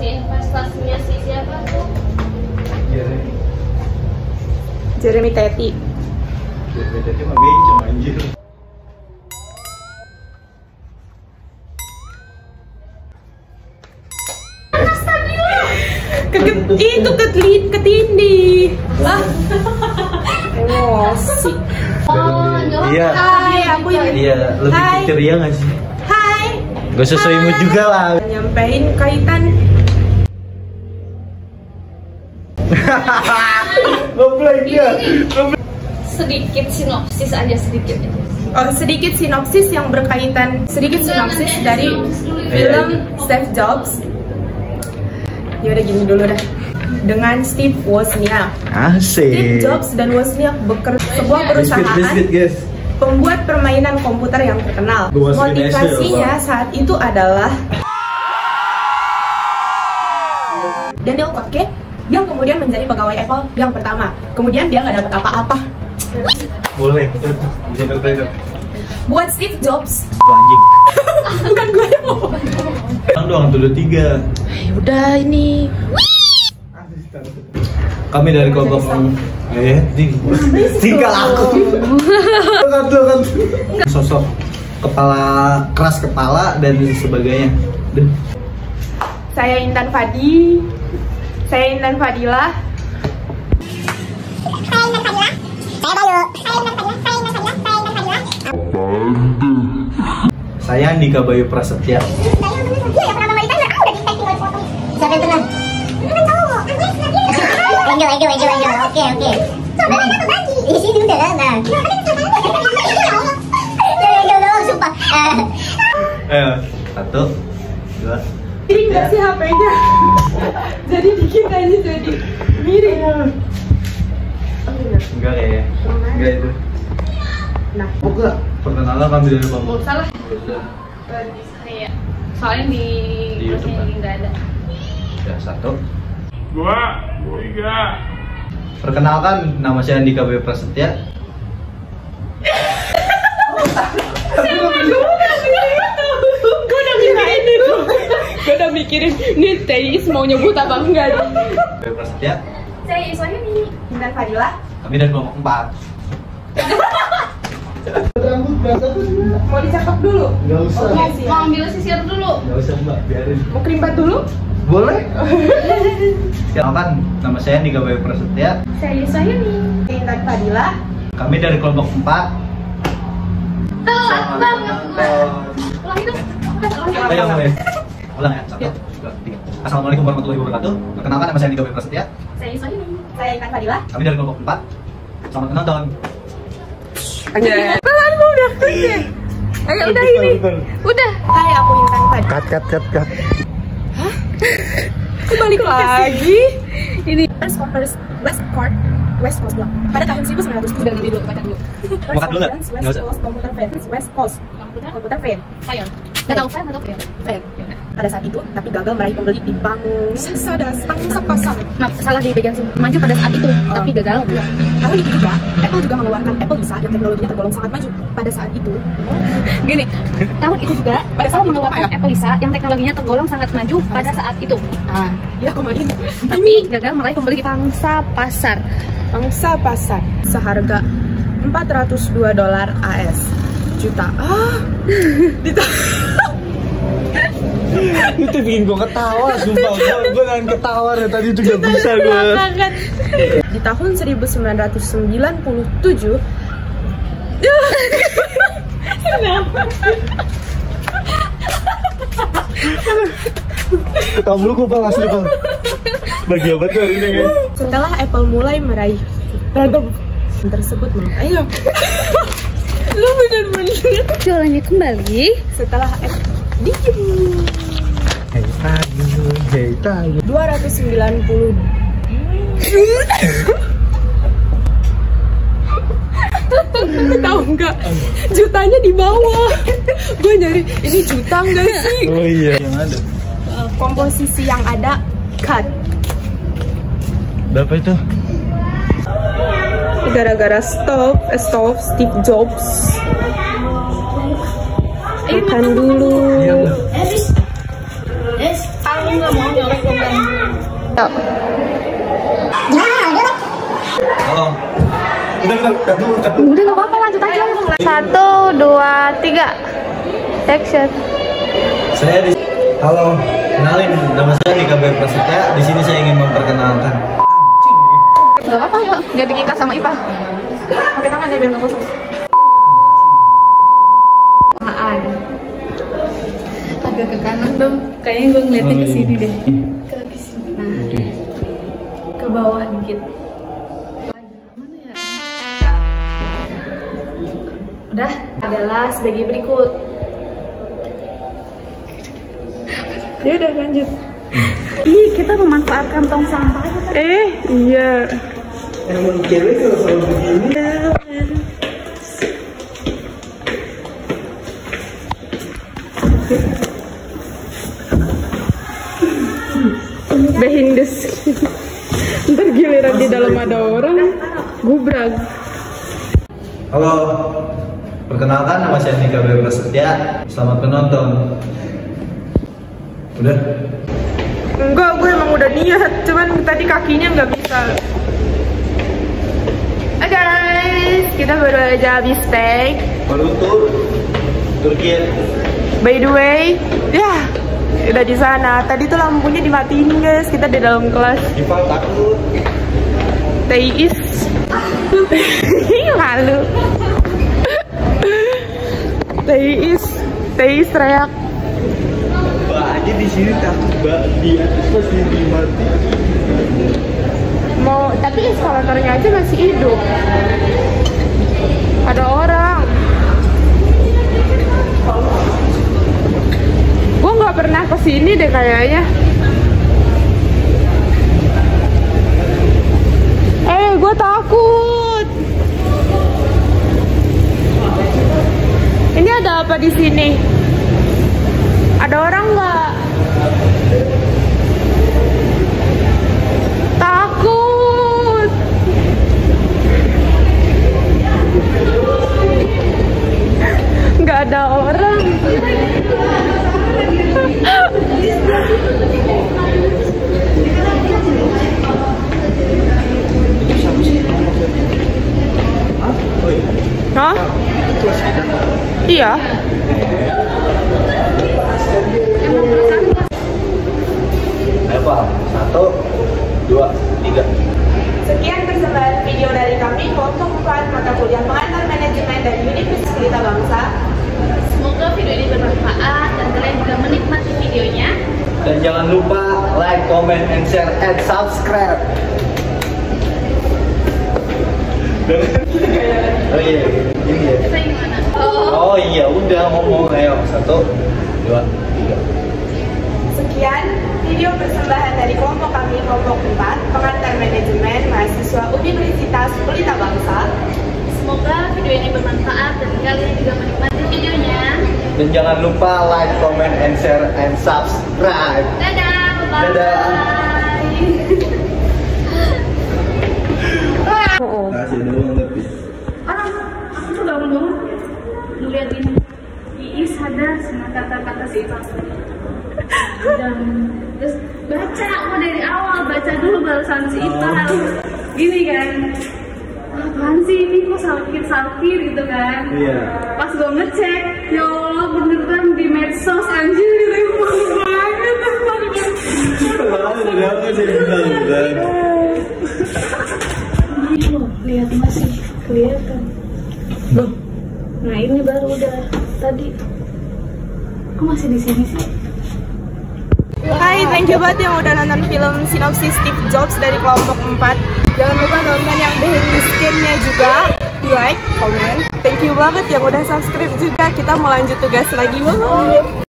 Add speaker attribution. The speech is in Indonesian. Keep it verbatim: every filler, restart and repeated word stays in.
Speaker 1: Proyeksi investasinya si siapa tuh?
Speaker 2: Jeremy.
Speaker 3: Jeremy Teti.
Speaker 2: Jeremy Teti mah bencong anjir.
Speaker 3: Keget itu ketlit ketindih. Lah. Emosi.
Speaker 1: Oh,
Speaker 2: Iya.
Speaker 3: Hai, aku yang
Speaker 2: Iya, lebih
Speaker 3: Hai.
Speaker 2: ceria nggak sih?
Speaker 3: Hai.
Speaker 2: Gak sesuai mood juga lah.
Speaker 3: Nyampein kaitan.
Speaker 2: Ngeplay dia.
Speaker 1: sedikit sinopsis aja sedikit.
Speaker 3: Oh, sedikit sinopsis yang berkaitan, sedikit sinopsis dari film Steve Jobs. Ya udah gini dulu dah. Dengan Steve Wozniak. Steve
Speaker 2: Asik.
Speaker 3: Jobs dan Wozniak bekerja sebuah perusahaan
Speaker 2: Biscuit, biscuit, guys.
Speaker 3: pembuat permainan komputer yang terkenal.
Speaker 2: Gua masukin
Speaker 3: Motivasinya
Speaker 2: es ya,
Speaker 3: saat itu adalah Daniel Kotke yang kemudian menjadi pegawai Apple yang pertama. Kemudian dia nggak dapat apa-apa.
Speaker 2: Boleh. Bisa bertanya.
Speaker 3: Buat Steve Jobs,
Speaker 2: Anjing.
Speaker 3: bukan gue yang mau.
Speaker 2: Kan doang dulu tiga.
Speaker 3: Udah ini.
Speaker 2: Kami dari kelompok eh ting tinggal aku kan tuh kan sosok kepala keras kepala dan sebagainya. Duh.
Speaker 3: Saya Intan Fadi. Saya Intan Fadila.
Speaker 2: Saya Andika Bayu Prasetya.
Speaker 4: Siapa yang tenang? Angel, Angel, Angel, Angel. Oke, oke. Di sini udah lah, nah. Angel doang, sumpah.
Speaker 2: Ayo, satu, dua.
Speaker 3: Miring nggak sih H P-nya? Jadi dikit aja jadi miring.
Speaker 2: Enggak ya? Enggak itu.
Speaker 3: Nah,
Speaker 2: Oke, perkenalan kami dari kelompok.
Speaker 1: Salah.
Speaker 2: Udah.
Speaker 1: Saya. Soalnya di
Speaker 2: Di YouTube,
Speaker 1: ini nggak ada.
Speaker 2: Ya, satu.
Speaker 5: Dua, tiga.
Speaker 2: Perkenalkan, nama saya Andika Bayu Prasetya.
Speaker 3: gue udah mikirin itu. Gue udah mikirin nih Teis mau nyebut apa enggak.
Speaker 2: Bayu Prasetya.
Speaker 1: Saya Iswanya nih.
Speaker 3: Intan Fadila.
Speaker 2: Kami dari kelompok empat. Rambut basah tuh
Speaker 3: Mau dicakap dulu?
Speaker 2: nggak usah.
Speaker 3: Oke,
Speaker 1: Mau,
Speaker 3: siap.
Speaker 1: mau ambil sisir dulu.
Speaker 2: Nggak usah mbak, biarin.
Speaker 3: Mau kerimbat dulu?
Speaker 2: Boleh. Silakan, nama saya Andika Bayu Prasetya.
Speaker 1: Saya Iswanya nih.
Speaker 3: Intan Fadila.
Speaker 2: Kami dari kelompok empat.
Speaker 1: Telat banget. Ulang itu. Udah,
Speaker 2: Ayo mulai. Ulang ya, satu, dua, tiga. Assalamualaikum warahmatullahi wabarakatuh. Perkenalkan, nama saya Andika Bayu Prasetya.
Speaker 1: Saya Iswanya nih.
Speaker 3: Saya Intan Fadila.
Speaker 2: Kami dari kelompok empat. Selamat menonton.
Speaker 3: Anjay. Pelan gue udah kerja. Ayo udah ini. Udah. Hai, aku Intan Fadila.
Speaker 2: Cut, cut, cut, cut.
Speaker 3: Aku balik lagi. Ini West Coast West Coast West Coast Block. Pada tahun seribu sembilan ratus tujuh puluh dulu, baca dulu.
Speaker 2: Makan dulu nggak?
Speaker 3: West
Speaker 2: Nggak usah.
Speaker 3: Coast Computer Fans, West Coast Computer Fans.
Speaker 1: Saya. Nggak tahu fan atau fan.
Speaker 3: Fan. Pada saat itu, tapi gagal meraih pembeli di bangun sada pangsa pasar.
Speaker 1: Maaf, salah di bagian maju pada saat itu, tapi gagal.
Speaker 3: Tahun itu juga, Apple juga mengeluarkan Apple Lisa yang teknologinya tergolong sangat maju pada saat itu.
Speaker 1: Gini, tahun itu juga Apple mengeluarkan Apple Lisa yang teknologinya tergolong sangat maju pada saat itu. Ah,
Speaker 3: Ya, kemarin
Speaker 1: tapi gagal meraih pembeli di pangsa pasar.
Speaker 3: pangsa pasar seharga empat ratus dua dolar A S juta. Ah, di
Speaker 2: Itu bikin gue ketawa, sumpah. Gue nahan ketawa dari tadi itu gak bisa gue.
Speaker 3: Di tahun seribu sembilan ratus sembilan puluh tujuh.
Speaker 2: Ketawa mulu gue bang, asli bang. Bagi obat tuh hari ini kan.
Speaker 3: Setelah Apple mulai meraih ragam tersebut, ayo. Lu bener-bener.
Speaker 1: Jualannya kembali.
Speaker 3: Setelah Apple diem.
Speaker 2: Hei tayu, hei tayu.
Speaker 3: dua ratus sembilan puluh. Tahu nggak? Jutanya di bawah. Gue nyari ini juta nggak sih?
Speaker 2: Oh iya. Yang ada.
Speaker 3: Komposisi yang ada cut.
Speaker 2: Berapa itu?
Speaker 3: Gara-gara stop, eh, stop Steve Jobs. Makan dulu.
Speaker 2: Iya.
Speaker 3: Ayo.
Speaker 1: nggak mau nyolek komen.
Speaker 2: Oh. Udah, udah, udah, udah.
Speaker 1: Udah nggak apa-apa, lanjut aja. Satu, dua, tiga. Action.
Speaker 2: Saya di Halo, kenalin nama saya Nika B. Prasetya. Di sini saya ingin memperkenalkan.
Speaker 1: Gak apa-apa yuk, jadi Kika sama Ipa. Pakai tangan ya biar nggak kosong. Apaan? Agak ke kanan dong. Kayaknya gue ngeliatnya ke sini deh. Ke sini. Nah, ke bawah dikit. Mana ya? Udah, adalah sebagai berikut. Ya udah lanjut. Ih, kita memanfaatkan tong sampah. Eh, iya.
Speaker 2: Emang cewek kalau selalu begini.
Speaker 3: Behindes. Ntar giliran di dalam ada orang, gubrag.
Speaker 2: Halo, perkenalkan nama saya Nika B. Prasetya. Selamat menonton. Udah?
Speaker 3: Enggak, gue emang udah niat, cuman tadi kakinya nggak bisa. Oke guys, kita baru aja habis steak.
Speaker 2: Baru tur Turki.
Speaker 3: By the way, ya udah di sana. Tadi tuh lampunya dimatiin guys, kita di dalam kelas.
Speaker 2: Ival takut.
Speaker 3: Teis. Malu. Teis, Teis teriak.
Speaker 2: Mbak aja di sini takut, Mbak. Di atas pasti dimati.
Speaker 3: Mau, tapi eskalatornya aja masih hidup. Ada orang. Gue nggak pernah kesini deh kayaknya. Eh, gue takut. Ini ada apa di sini? Ada orang nggak? Takut. Nggak ada orang. Hah? Iya.
Speaker 2: Ayo Pak, satu, dua, tiga.
Speaker 3: Sekian persembahan video dari kami kelompok empat mata kuliah pengantar manajemen dari Universitas Pelita Bangsa.
Speaker 1: Semoga video ini bermanfaat dan kalian juga menikmati videonya.
Speaker 2: Dan jangan lupa like, comment, and share, and subscribe. Oh iya, ini ya.
Speaker 1: Kita gimana? Oh.
Speaker 2: Oh iya, udah ngomong. Ayo, satu, dua, tiga.
Speaker 3: Sekian video persembahan dari kelompok kami, kelompok empat, pengantar manajemen mahasiswa Universitas Pelita Bangsa.
Speaker 1: Semoga video ini bermanfaat dan kalian juga menikmati videonya.
Speaker 2: Dan jangan lupa like, comment, and share, and subscribe.
Speaker 1: Dadah, bye.
Speaker 2: Dadah.
Speaker 3: Oh,
Speaker 2: Kasih doang tapi.
Speaker 1: Ah, aku tuh bangun-bangun ngeliatin Iis sadar sama kata-kata si Ipa. Dan terus baca, aku dari awal baca dulu balasan si Ipa. Gini kan, apaan sih ini kok salkir-salkir gitu kan.
Speaker 2: Iya.
Speaker 1: Pas gue ngecek, ya Allah beneran di medsos anjir ribut banget.
Speaker 2: Ada apa sih bilang kan?
Speaker 1: Ini loh, lihat masih kelihatan. Loh, nah ini baru udah tadi. Kok masih di sini sih?
Speaker 3: Hai, thank you banget yang udah nonton film Sinopsis Steve Jobs dari kelompok empat. Jangan lupa nonton yang behind the scene-nya juga. Like, comment. Thank you banget yang udah subscribe juga. Kita mau lanjut tugas lagi. Bye.